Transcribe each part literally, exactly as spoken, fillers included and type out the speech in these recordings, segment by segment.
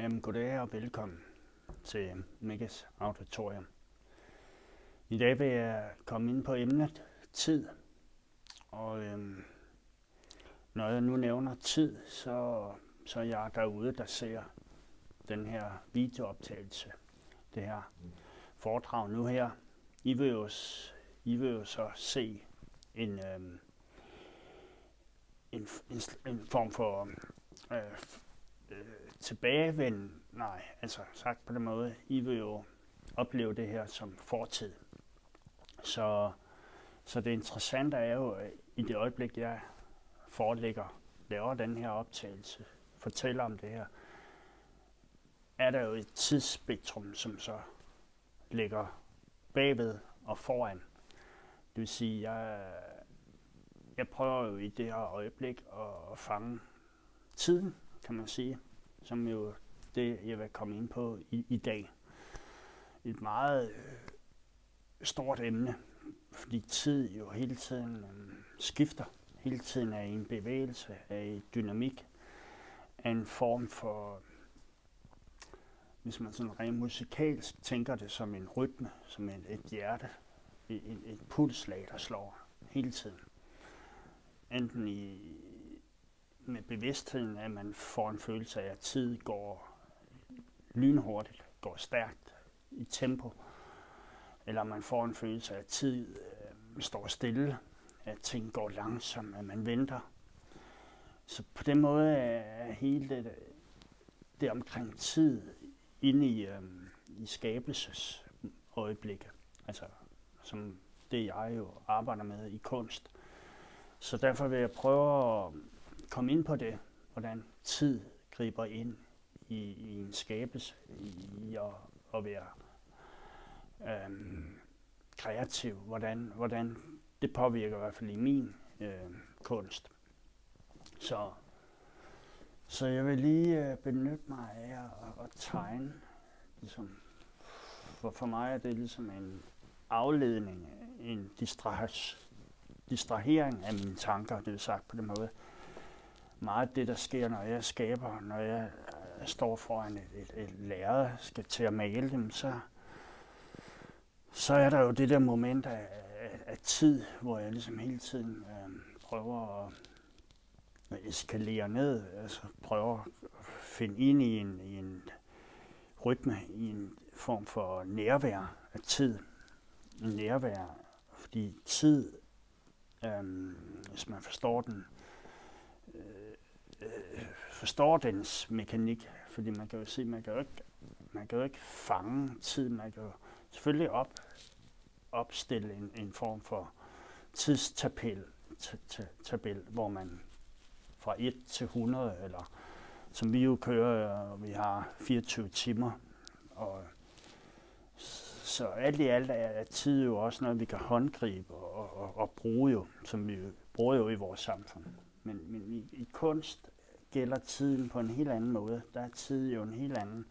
Jamen, goddag og velkommen til Megas Auditorium. I dag vil jeg komme ind på emnet tid. Og øhm, når jeg nu nævner tid, så, så er jeg derude, der ser den her videooptagelse, det her foredrag nu her. I vil jo, I vil jo så se en, øhm, en, en, en form for øh, øh, tilbagevend, nej, altså sagt på den måde, I vil jo opleve det her som fortid. Så, så det interessante er jo, i det øjeblik, jeg forelægger, laver den her optagelse, fortæller om det her, er der jo et tidsspektrum, som så ligger bagved og foran. Det vil sige, jeg, jeg prøver jo i det her øjeblik at fange tiden, kan man sige, som jo det, jeg vil komme ind på i, i dag. Et meget øh, stort emne, fordi tid jo hele tiden øh, skifter. Hele tiden er i en bevægelse, er i dynamik, er en form for, hvis man sådan rent musikalsk tænker det som en rytme, som et, et hjerte, et, et, et pulsslag, der slår hele tiden. Enten i med bevidstheden, at man får en følelse af, at tid går lynhurtigt, går stærkt i tempo, eller man får en følelse af, at tid øh, står stille, at ting går langsomt, at man venter. Så på den måde er hele det, det omkring tid inde i, øh, i skabelsesøjeblikket, altså som det jeg jo arbejder med i kunst. Så derfor vil jeg prøve at komme ind på det, hvordan tid griber ind i, i en skabelse, i, i at, at være øhm, kreativ, hvordan, hvordan det påvirker i hvert fald i min øh, kunst. Så, så jeg vil lige øh, benytte mig af at, at tegne. Ligesom, for, for mig er det ligesom en afledning, en distrahering, distrahering af mine tanker, det er sagt på den måde. Meget det, der sker, når jeg skaber, når jeg øh, står foran et, et, et lærred, skal til at male dem, så, så er der jo det der moment af, af, af tid, hvor jeg ligesom hele tiden øh, prøver at, at eskalere ned, altså prøver at finde ind i en, i en rytme, i en form for nærvær af tid. En nærvær, fordi tid, øh, hvis man forstår den, Øh, forstår dens mekanik, fordi man kan jo se, man kan jo ikke, man kan jo ikke fange tid, man kan jo selvfølgelig op, opstille en, en form for tidstabel, tabel, hvor man fra et til hundrede, eller som vi jo kører, vi har fireogtyve timer, og så alt i alt er tid jo også noget, vi kan håndgribe og, og, og bruge jo, som vi bruger jo i vores samfund. Men, men i, i kunst gælder tiden på en helt anden måde. Der er tid jo en helt anden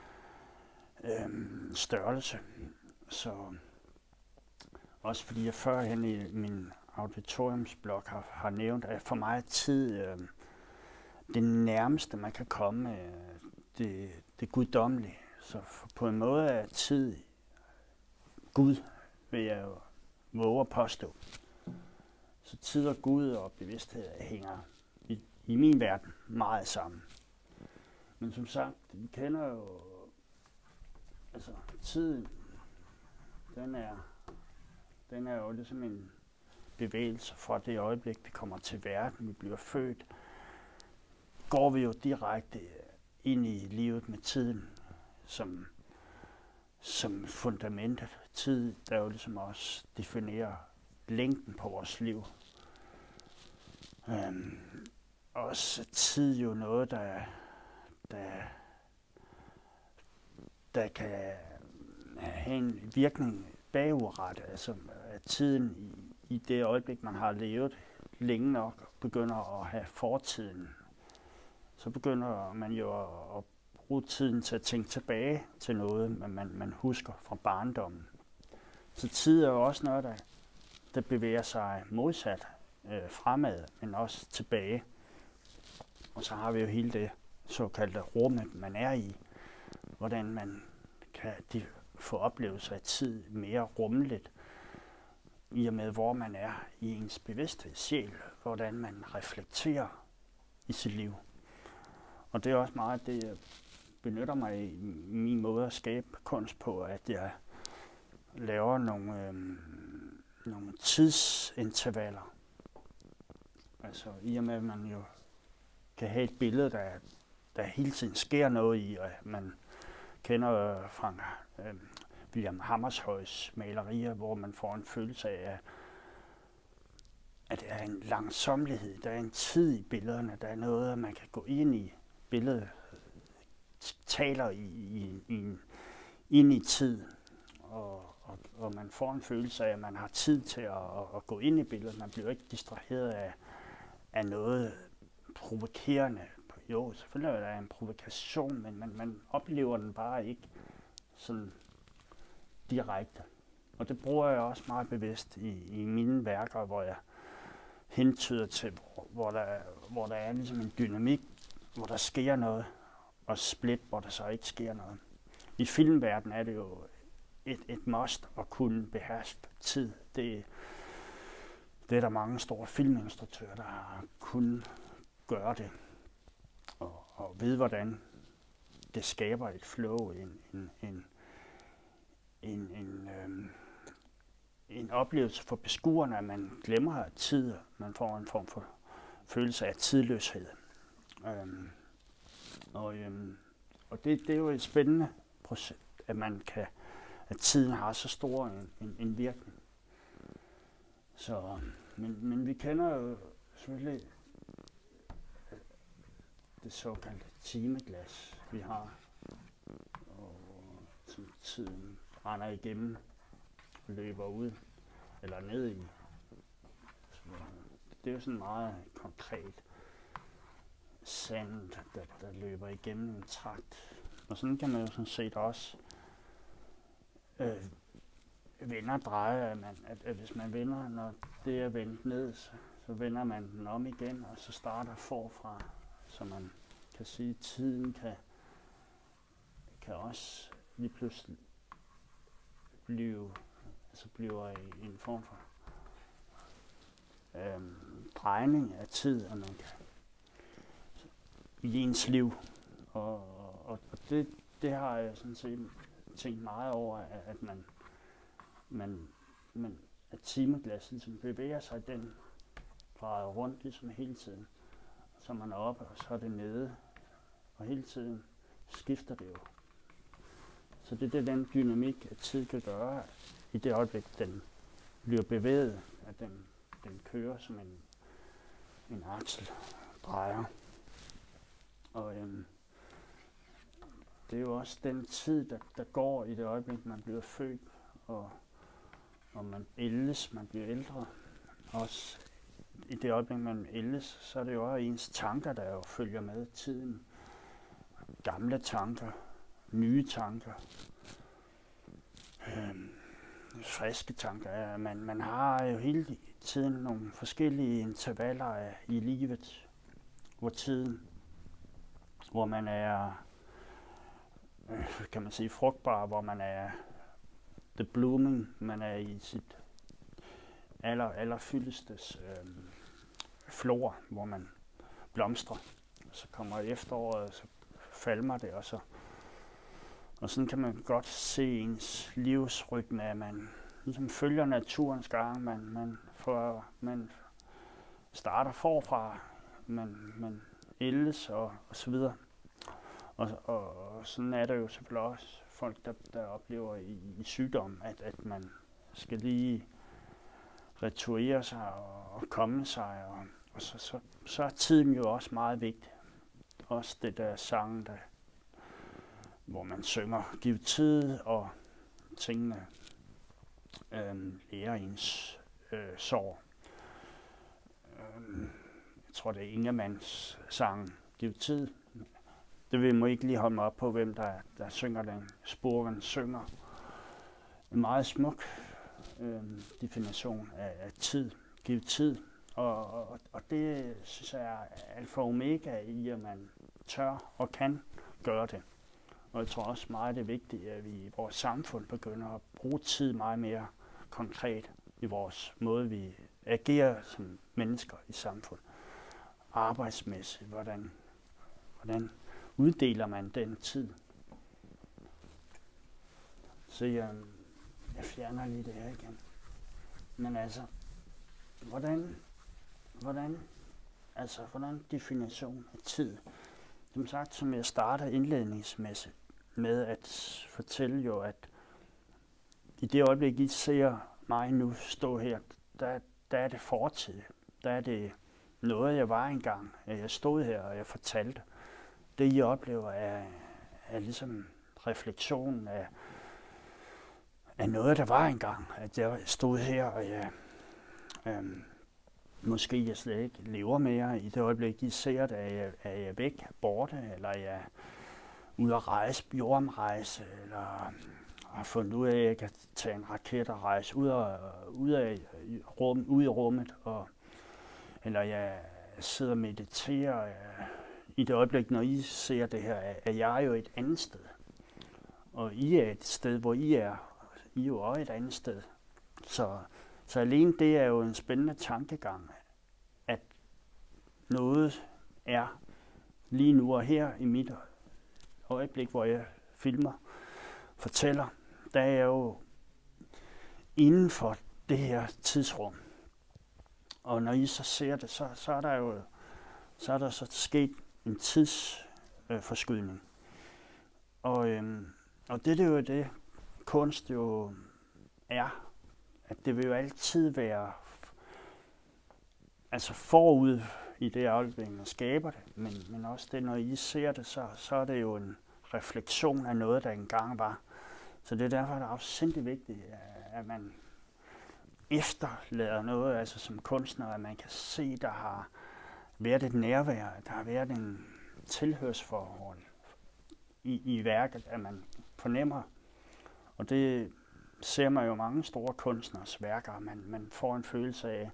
øhm, størrelse. Så også fordi jeg førhen i min auditoriumsblog har, har nævnt, at for mig er tid øh, det nærmeste, man kan komme øh, det, det guddommelige. Så for, på en måde er tid Gud, vil jeg jo våge at påstå. Så tid og Gud og bevidsthed hænger i, i min verden meget sammen. Men som sagt, vi kender jo, altså tiden, den er, den er jo ligesom en bevægelse fra det øjeblik, vi kommer til verden, vi bliver født, går vi jo direkte ind i livet med tiden som, som fundamentet. Tid, der jo ligesom også definerer længden på vores liv. Øhm, også tid jo noget, der, der, der kan have en virkning bagudrettet. Altså at tiden i, i det øjeblik, man har levet længe nok, begynder at have fortiden. Så begynder man jo at, at bruge tiden til at tænke tilbage til noget, man, man, man husker fra barndommen. Så tid er jo også noget, der der bevæger sig modsat øh, fremad, men også tilbage. Og så har vi jo hele det såkaldte rummet, man er i. hvordan man kan de, få oplevelser af tid mere rummeligt, i og med hvor man er i ens bevidsthed, sjæl, hvordan man reflekterer i sit liv. Og det er også meget det, jeg benytter mig i min måde at skabe kunst på, at jeg laver nogle, øhm, nogle tidsintervaller. Altså i og med, at man jo kan have et billede, der, der hele tiden sker noget i, og man kender fra øh, William Hammershøis malerier, hvor man får en følelse af, at der er en langsommelighed, der er en tid i billederne, der er noget, man kan gå ind i. Billedet taler i, i, i, ind i tid, og, og, og man får en følelse af, at man har tid til at, at gå ind i billedet. Man bliver ikke distraheret af, af noget provokerende. Jo, selvfølgelig er der en provokation, men man, man oplever den bare ikke sådan direkte. Og det bruger jeg også meget bevidst i, i mine værker, hvor jeg hentyder til, hvor, hvor, der, hvor der er ligesom en dynamik, hvor der sker noget, og split, hvor der så ikke sker noget. I filmverdenen er det jo et, et must at kunne beherske tid. Det, det er der mange store filminstruktører, der har kunnet gøre det. Og, og ved, hvordan det skaber et flow, en, en, en, en, en, øhm, en oplevelse for beskuerne, at man glemmer tid, man får en form for følelse af tidløshed. Øhm, og øhm, og det, det er jo et spændende proces, at man kan, at tiden har så stor en, en, en virkning. Så, men, men vi kender jo selvfølgelig det såkaldte timeglas, vi har, og som tiden render igennem, løber ud eller ned i. Så det er jo sådan meget konkret sand, der, der løber igennem en trakt. Og sådan kan man jo sådan set også øh, vende og dreje, at, man, at, at hvis man vender, når det er vendt ned, så, så vender man den om igen, og så starter forfra. Så man kan sige, at tiden kan, kan også lige pludselig blive, altså bliver i en form for øhm, drejning af tid, at man kan i ens liv. Og, og, og det, det har jeg sådan set tænkt meget over, at man, man, man at timeglasset ligesom bevæger sig, den drejer rundt ligesom hele tiden. Så man er oppe, og så er det nede, og hele tiden skifter det jo. Så det er den dynamik, at tid kan gøre i det øjeblik, den bliver bevæget, at den, den kører som en, en aksel drejer. Og øhm, det er jo også den tid, der, der går i det øjeblik, man bliver født, og, og man ældes, man bliver ældre. Også i det øjeblik, man ældes, så er det jo også ens tanker, der jo følger med tiden. Gamle tanker, nye tanker, øhm, friske tanker. Ja, man, man har jo hele tiden nogle forskellige intervaller af, i livet, hvor tiden, hvor man er, øh, kan man sige, frugtbar, hvor man er the blooming, man er i sit aller, allerfyldestes øh, flor, hvor man blomstrer. Så kommer efteråret, så falmer det, og så og sådan kan man godt se ens livsrytme, at man ligesom følger naturens gang, man, man, får, man starter forfra, man, man ældes og, og så videre. Og, og, og sådan er der jo selvfølgelig også folk, der, der oplever i, i sygdom, at, at man skal lige returere sig og, og komme sig, og, og så, så, så er tiden jo også meget vigtig. Også det der sang, der, hvor man synger giv tid, og tingene øhm, lærer ens øh, sorg. Øhm, jeg tror, det er Ingemanns sang giv tid. Det vil man ikke lige holde mig op på, hvem der, der synger den. Sporen synger en meget smuk øhm, definition af, af tid. Giv tid. Og, og, og det synes jeg er alfa og omega i, at man tør og kan gøre det. Og jeg tror også meget, det er vigtigt, at vi i vores samfund begynder at bruge tid meget mere konkret i vores måde, vi agerer som mennesker i samfundet. Arbejdsmæssigt, hvordan, hvordan uddeler man den tid? Så jeg, jeg fjerner lige det her igen. Men altså, hvordan, hvordan, altså, hvordan definition af tid? Som sagt, som jeg starter indledningsmæssigt med at fortælle jo, at i det øjeblik, I ser mig nu stå her, der, der er det fortid. Der er det noget, jeg var engang. Jeg stod her, og jeg fortalte. Det, I oplever, er, er ligesom refleksionen af, af noget, der var engang. At jeg stod her, og jeg øhm, måske jeg slet ikke lever mere. I det øjeblik, I ser det, er jeg, er jeg væk, borte, eller jeg er ude at rejse, jordomrejse, eller har fundet ud af, at jeg kan tage en raket og rejse ud, af, ud, af rum, ud i rummet, og, eller jeg sidder og mediterer. Jeg, I det øjeblik, når I ser det her, er jeg jo et andet sted. Og I er et sted, hvor I er. I er jo også et andet sted. Så, så alene det er jo en spændende tankegang, at noget er lige nu og her i mit øjeblik, hvor jeg filmer, fortæller, der er jo inden for det her tidsrum. Og når I så ser det, så, så er der jo så er der så sket en tidsforskydning. Øh, og, øhm, og det, det er jo det, kunst jo er, at det vil jo altid være altså forud i det øjeblik, man skaber det, men, men også det, når I ser det, så, så er det jo en refleksion af noget, der engang var. Så det er derfor, det er afsindig vigtigt, at man efterlader noget, altså som kunstner, at man kan se, der har været et nærvær, der har været en tilhørsforhold i, i værket, at man fornemmer. Og det ser man jo mange store kunstners værker, man, man får en følelse af,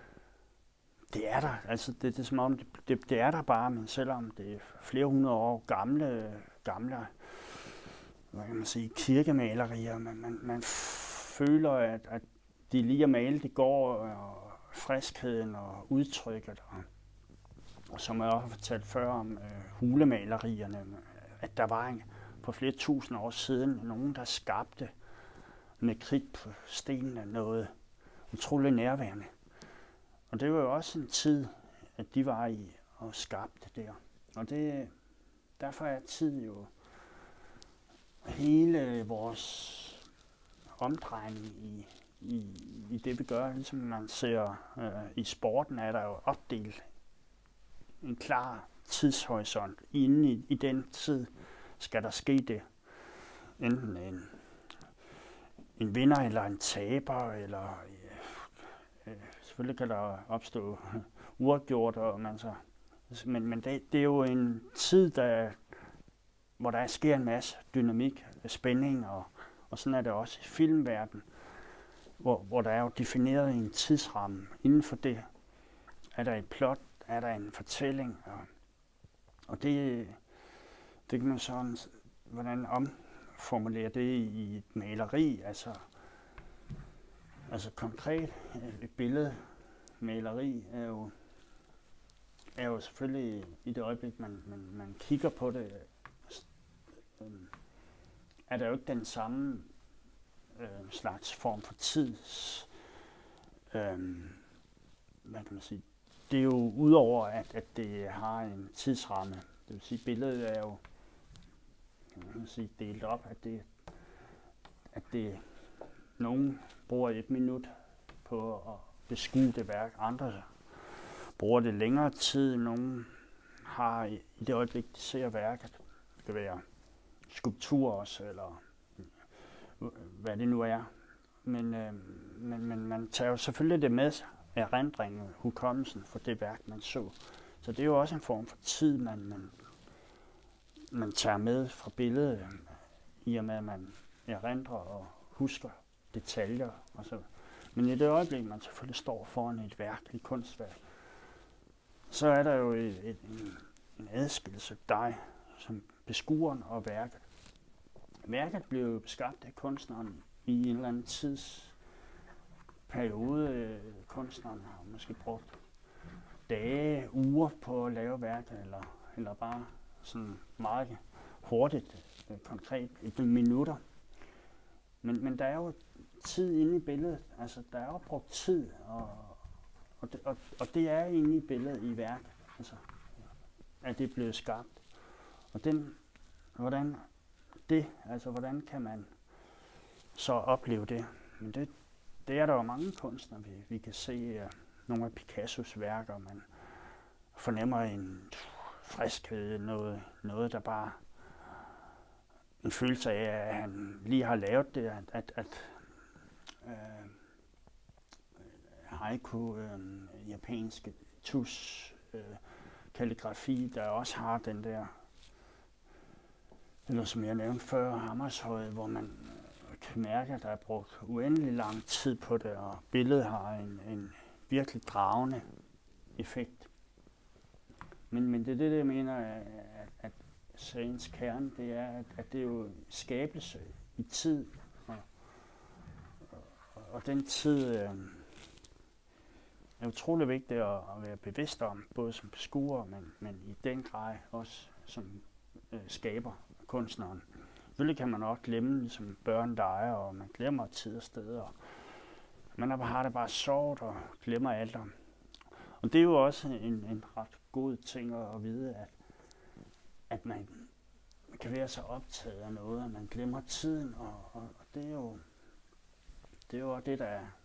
det er der, altså det, det er som om, det, det, det er der bare, men selvom det er flere hundrede år gamle, gamle hvad kan man sige, kirkemalerier, man, man, man føler, at, at de lige er malet i går, og friskheden og udtrykket, og, og som jeg også har fortalt før om øh, hulemalerierne, at der var en, på flere tusind år siden nogen, der skabte med kridt på stenene noget utroligt nærværende. Og det var jo også en tid, at de var i og skabte der. Og det, derfor er tid jo hele vores omdrejning i, i, i det, vi gør. Ligesom man ser øh, i sporten, er der jo opdelt en klar tidshorisont. Inden i, i den tid skal der ske det. Enten en, en vinder eller en taber, eller øh, øh, selvfølgelig kan der opstå uafgjort, og man så, men, men det, det er jo en tid, der, hvor der sker en masse dynamik, spænding, og, og sådan er det også i filmverdenen, hvor, hvor der er jo defineret en tidsramme. Inden for det er der et plot, er der en fortælling, og, og det, det kan man sådan, hvordan omformulere det i et maleri, altså, altså konkret et billede, maleri er jo, er jo selvfølgelig i det øjeblik, man, man, man kigger på det, øh, er der jo ikke den samme øh, slags form for tids, øh, hvad kan man sige, det er jo udover, at, at det har en tidsramme, det vil sige, billedet er jo, kan man sige, delt op, at det, at det, nogen bruger et minut på at beskue det værk, andre bruger det længere tid, nogen har i det øjeblik, de ser værket, det kan være skulptur også, eller hvad det nu er, men, øh, men, men man tager jo selvfølgelig det med sig, erindringen, hukommelsen for det værk, man så. Så det er jo også en form for tid, man, man, man tager med fra billedet, i og med, at man erindrer og husker detaljer og så. Men i det øjeblik, man selvfølgelig står foran et værk, et kunstværk, så er der jo et, et, en, en adskillelse dig som beskueren og værket. værket blev jo skabt af kunstneren i en eller anden tidsperiode. Kunstneren har måske brugt dage, uger på at lave værket, eller, eller bare sådan meget hurtigt, øh, konkret, et minutter. Men, men der er jo tid inde i billedet, altså der er jo brugt tid, og, og, det, og, og det er inde i billedet i værket, altså at det er blevet skabt. Og den, hvordan det, altså hvordan kan man så opleve det? Men det, det er der jo mange kunstnere, vi, vi kan se uh, nogle af Picassos værker, man fornemmer en friskhed, noget, noget der bare en følelse af, at han lige har lavet det, at, at, at øh, haiku, øh, japanske tus, øh, kalligrafi, der også har den der, eller som jeg nævnte før, Hammershøi, hvor man øh, kan mærke, at der er brugt uendelig lang tid på det, og billedet har en, en virkelig dragende effekt. Men, men det er det, jeg mener, at, at sagens kerne, det er, at, at det er jo skabelse i tid, og, og, og den tid øh, er utrolig vigtigt at, at være bevidst om, både som beskuer, men, men i den grad også som øh, skaber, kunstneren. Selvfølgelig kan man også glemme, ligesom børn leger, og man glemmer tid og sted, og man har det bare sjovt og glemmer alt om. Og det er jo også en, en ret god ting at, at vide, at, at man, man kan være så optaget af noget, at man glemmer tiden, og, og, og det er jo det, er jo det der er